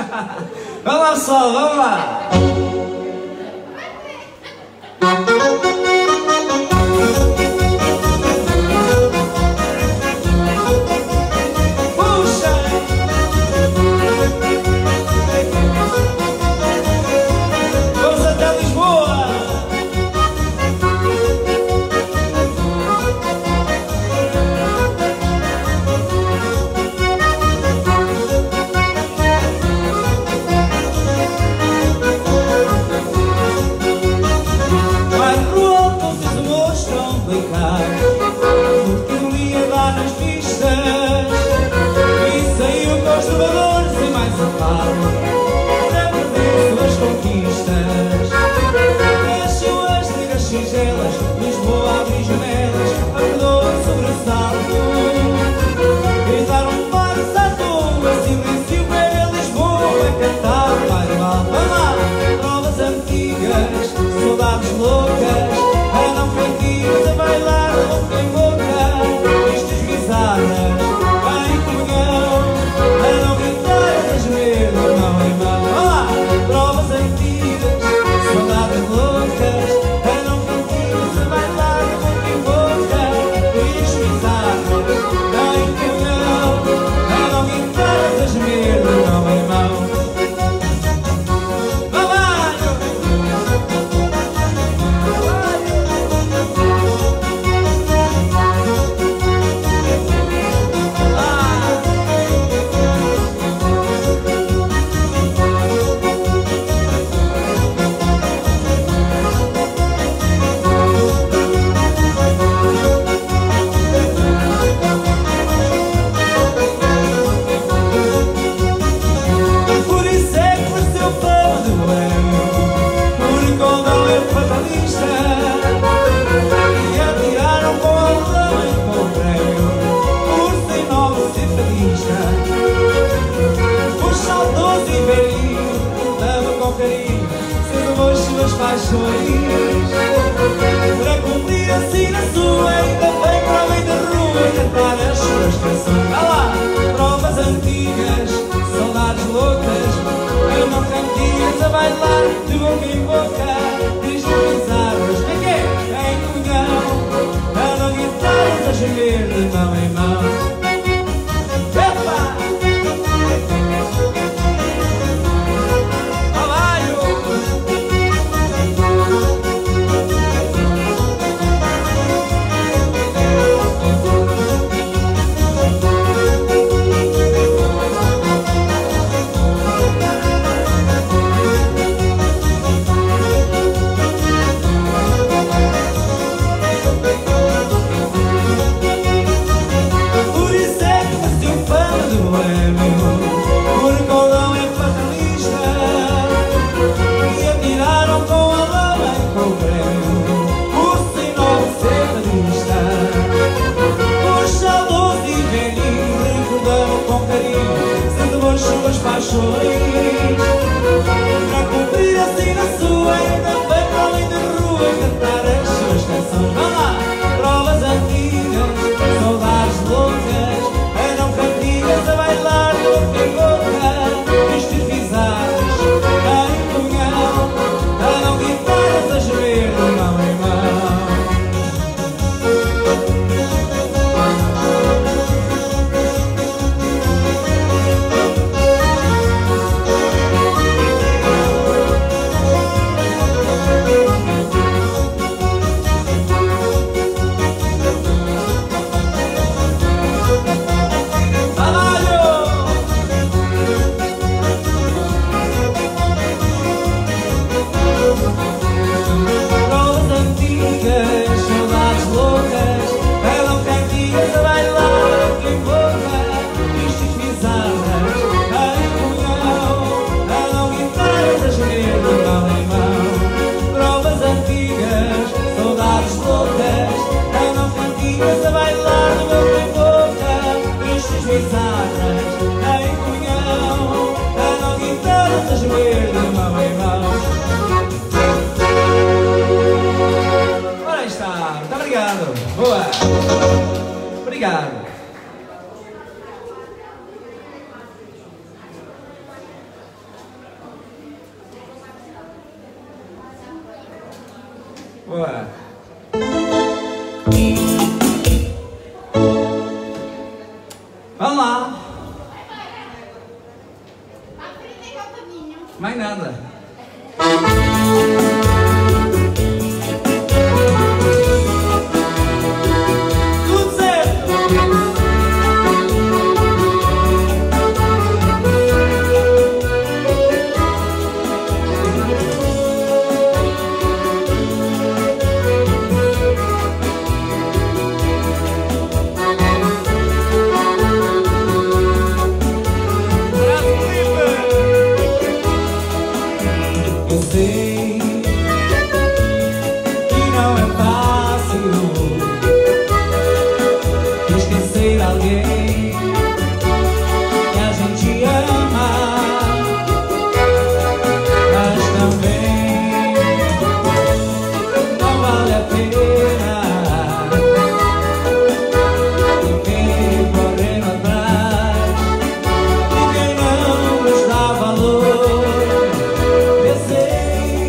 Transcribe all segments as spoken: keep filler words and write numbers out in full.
Vamos lá, pessoal, vamos lá! Para cumprir assim na sua, ainda bem para além da rua cantar as suas canções. Vá lá, provas antigas, saudades loucas, andam cantigas a bailar de boca em boca, tristes bizarras, em quê? Em comunhão, andam guitarras a gemer de mão em mão. Para cumprir assim na sua, ainda bem para além da rua cantar as suas canções. Vá lá, provas antigas, saudades loucas, andam cantigas a bailar de boca em boca, tristes bizarros, em comunhão, andam guitarras a gemer de mão em mão. Ora está, muito obrigado. Boa. Obrigado. Bora. Vamos lá. Mais nada. Tudo certo. Eu sei que não é fácil esquecer alguém que a gente ama, mas também não vale a pena viver correndo atrás de quem não nos dá valor. Eu sei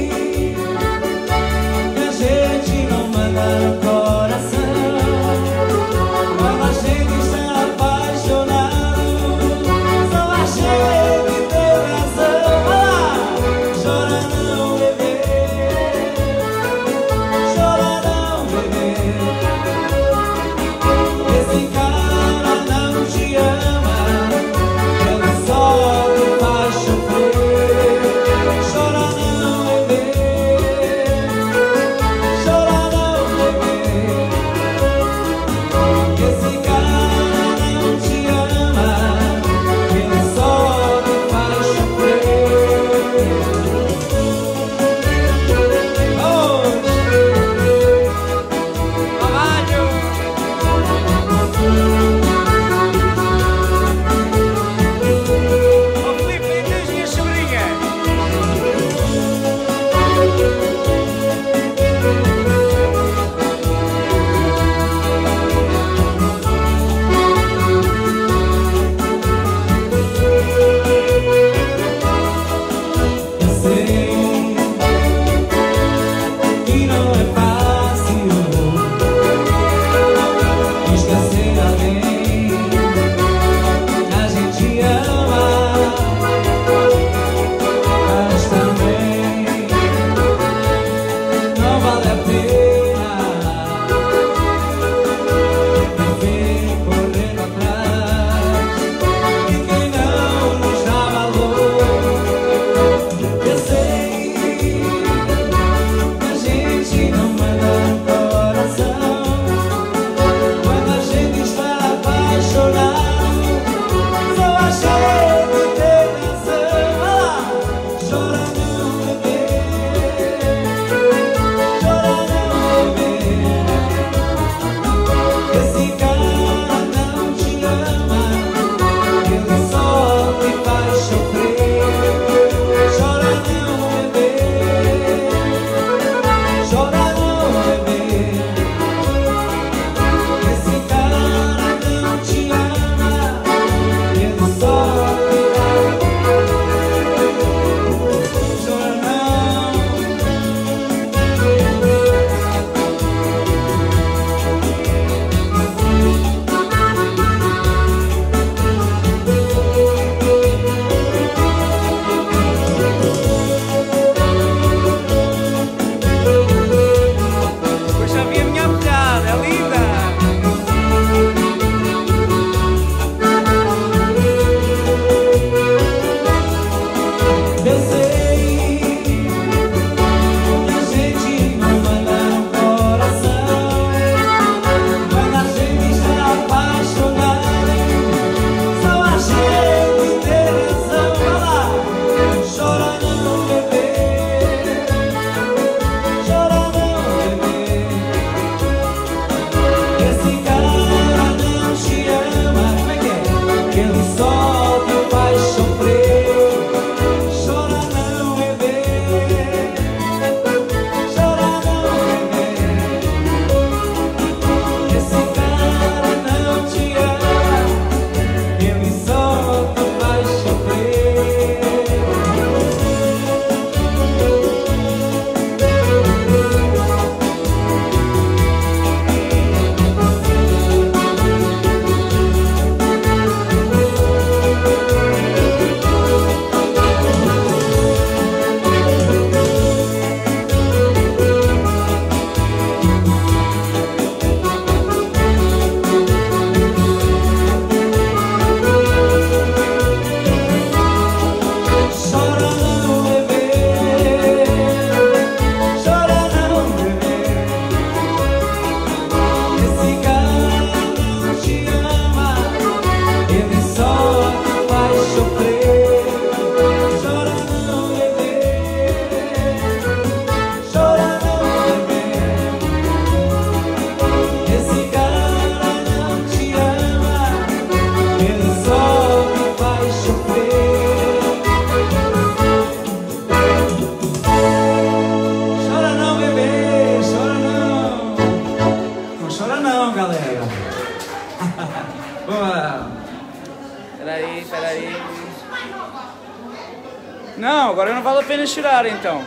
Não, agora não vale a pena chorar então.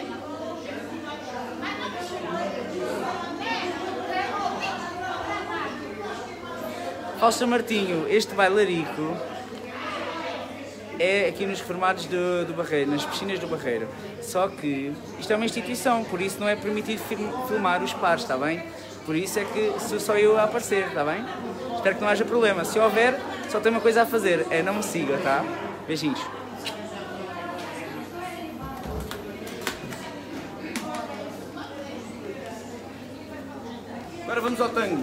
Fausto Martinho, este bailarico é aqui nos reformados do, do Barreiro, nas piscinas do Barreiro. Só que isto é uma instituição, por isso não é permitido filmar os pares, está bem? Por isso é que sou só eu a aparecer, está bem? Espero que não haja problema. Se houver, só tem uma coisa a fazer, é não me siga, tá? Beijinhos. Agora vamos ao tango.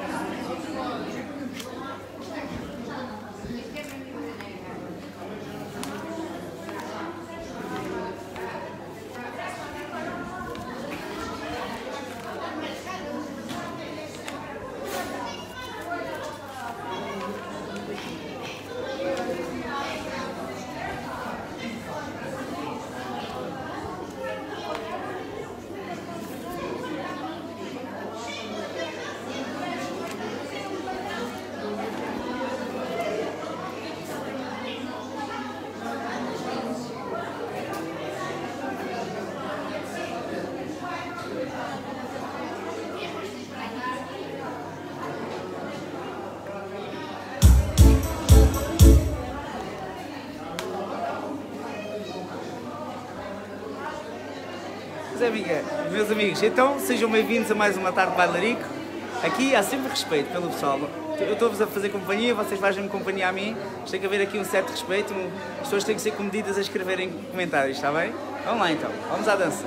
Amiga, meus amigos, então sejam bem-vindos a mais uma tarde de bailarico. Aqui há sempre respeito pelo pessoal. Eu estou-vos a fazer companhia, vocês fazem-me companhia a mim. Tem que haver aqui um certo respeito. As pessoas têm que ser comedidas a escreverem comentários, está bem? Vamos lá então, vamos à dança.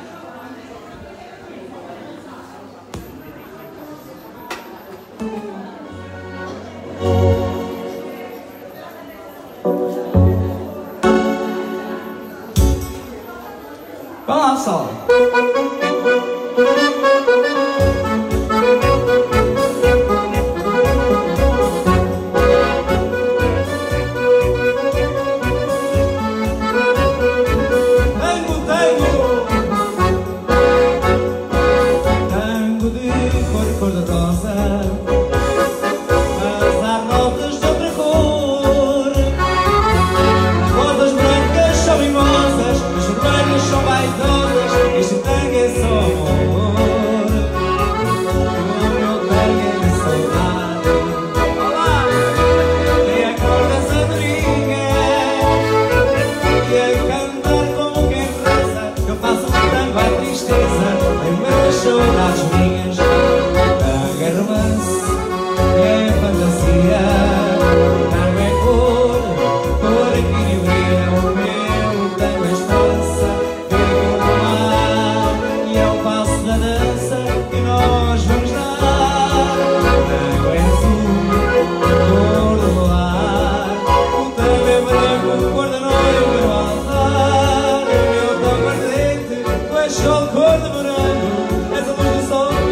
Vamos lá, pessoal. Tango, tango, tango de cor, cor de rosa, mas há notas de outra cor. Rodas brancas são mimosas, as vermelhas são vaidosas. Este tango é só amor, o meu tango é de saudade. Olá! Tem a cor da andorinha e a cantar como quem reza. Eu faço um tango à tristeza, tenho muitas saudades minhas. Tango é romance, é fantasia. Tango é cor, cor equilibria. O meu tango é esperança, vivo no mar e é o passo da dança que nós vamos dar. O tango é azul, cor do luar. O tango é branco, cor da noiva no altar. O meu tango ardente, tu és sol, cor de morango. És a luz do sol.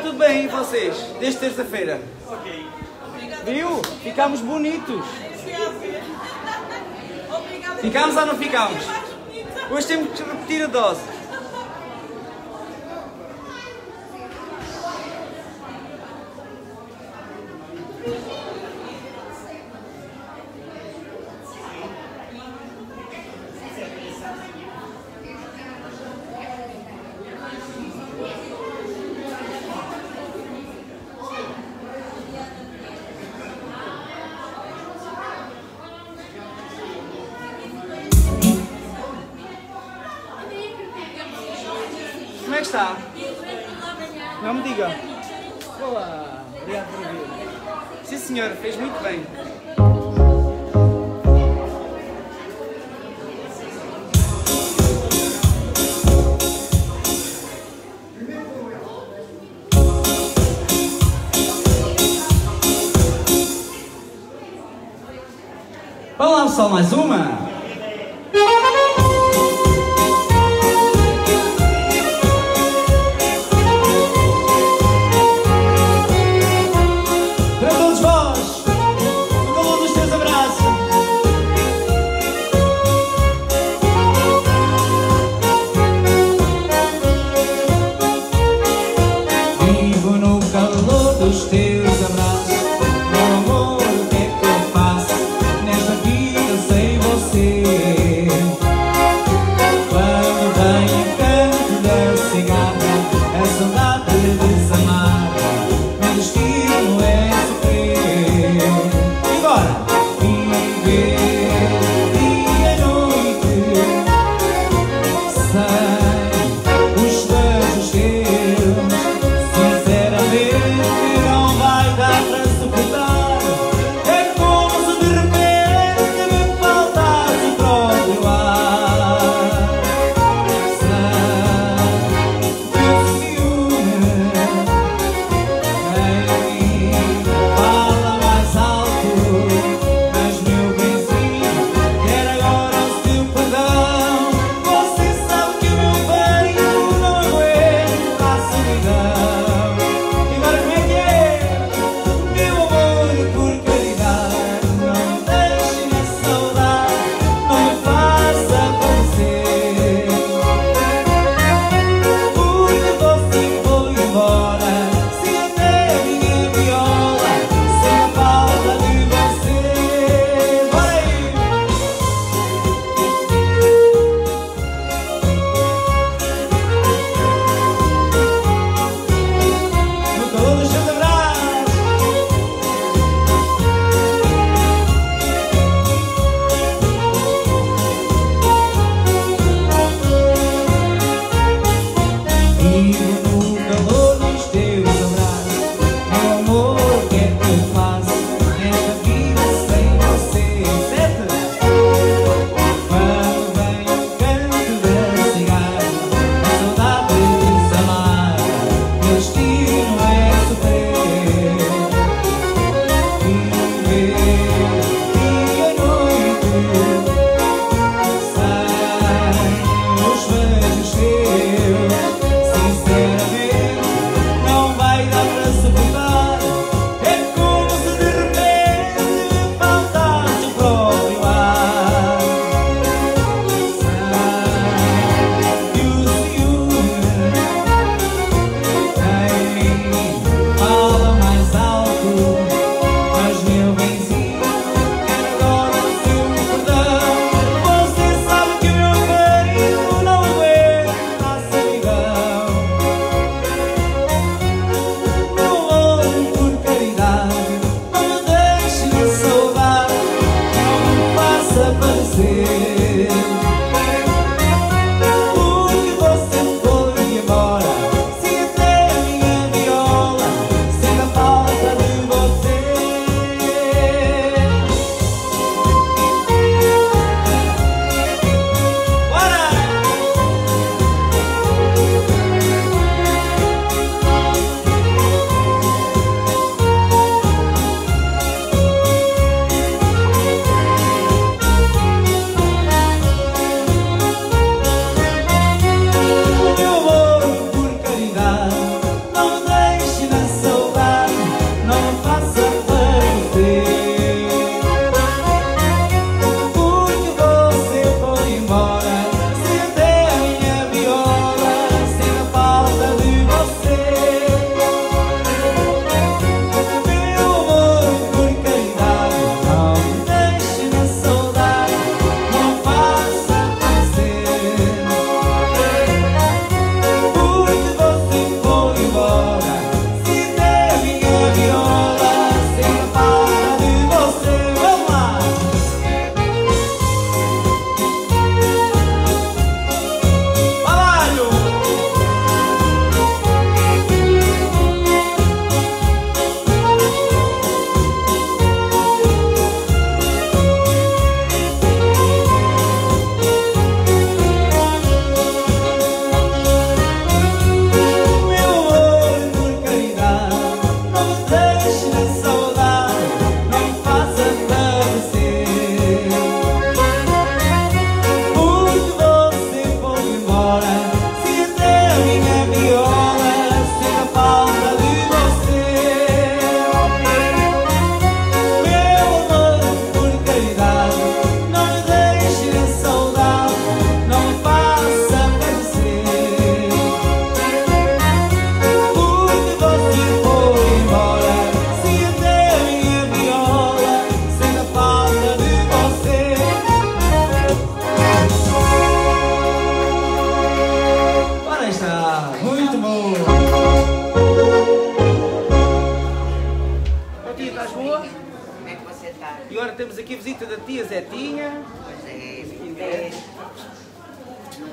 tudo bem, e vocês? Desde terça-feira? Ok. Viu? Ficámos bonitos. Ficámos ou não ficámos? Hoje temos que repetir a dose. Como é que está? Não me diga. Olá, obrigado por vir. Sim senhor, fez muito bem. Vamos lá pessoal, mais uma! Dos teus abraços, meu amor, o que é que eu faço nesta vida sem você?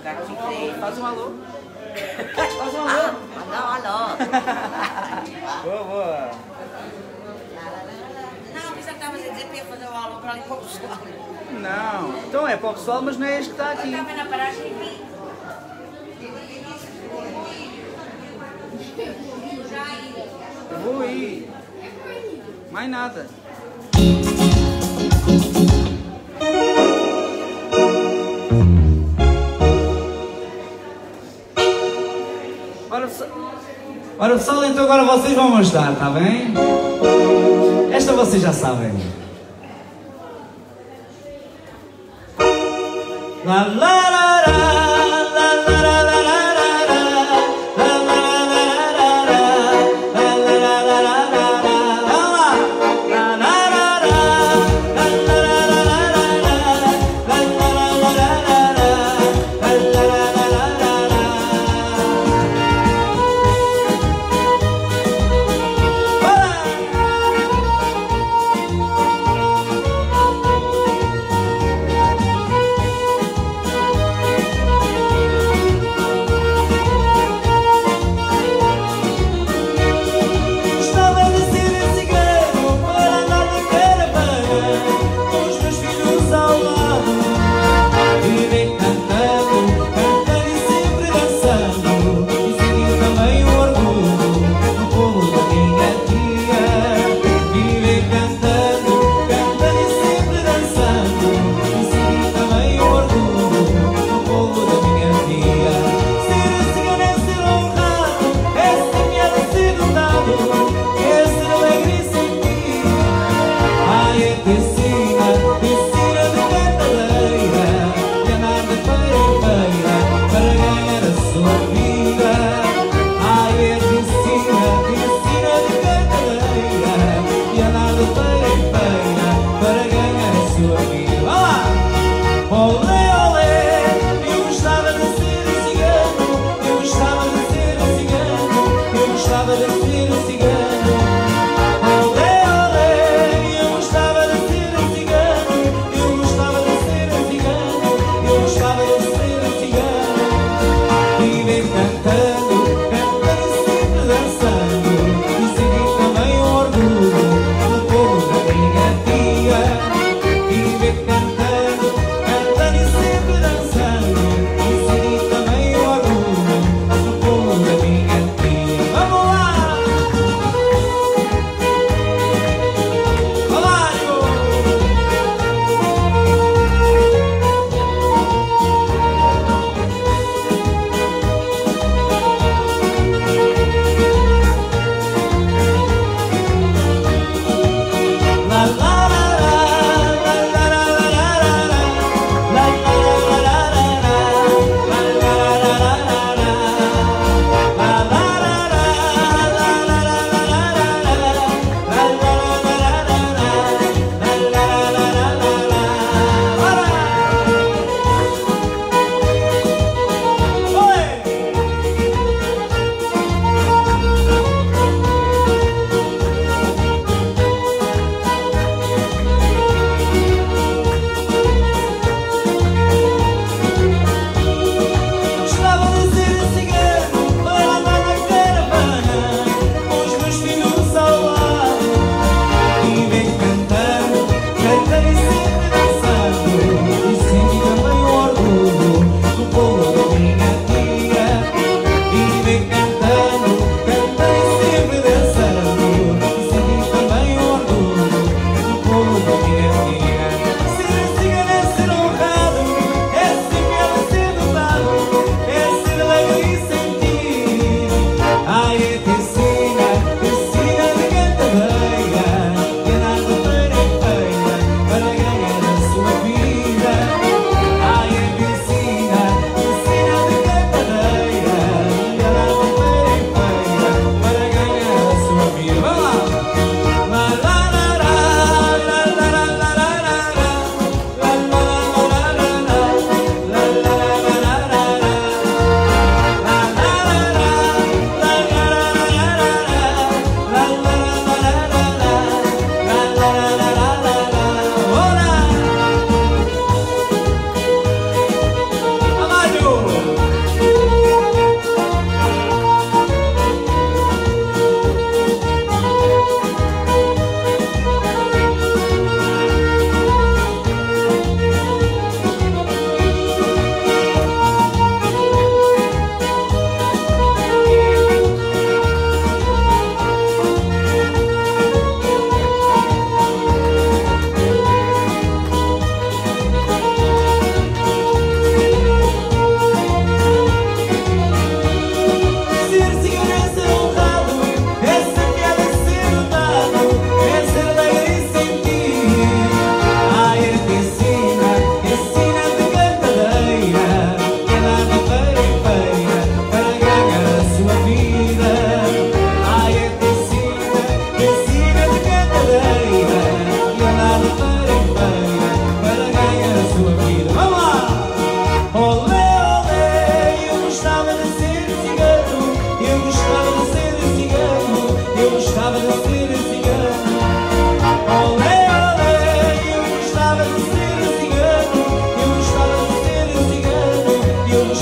Faz um alô. Faz um alô. Alô, alô. Boa, boa. Não, pensava que estava a dizer que ia fazer o alô para ali para o pessoal. Não. Então é para o pessoal, mas não é este que está aqui. Estava na paragem e vi. Vou ir. Mais nada. Ora pessoal, Ora pessoal, então agora vocês vão me ajudar, está bem? Esta vocês já sabem. La la la la, la la la la la la, la la la la la la, la la la la la la, la la la la, la la la la la la, la la la la la la, la la la la la la.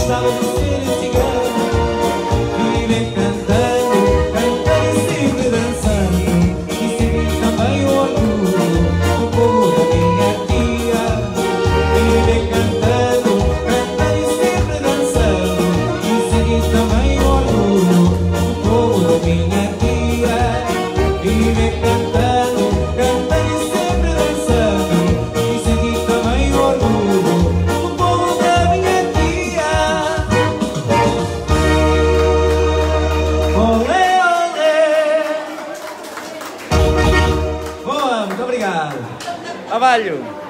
gostava de ser cigano e viver cantando, cantando e sempre dançando e sentir também o orgulho do povo da minha tia. E viver cantando, cantando e sempre dançando e sentir também o orgulho do povo da minha tia. E viver cantando, cantando e sempre dançando e sentir também o orgulho do povo da minha tia. Olé, olé. Boa, muito obrigado. Trabalho.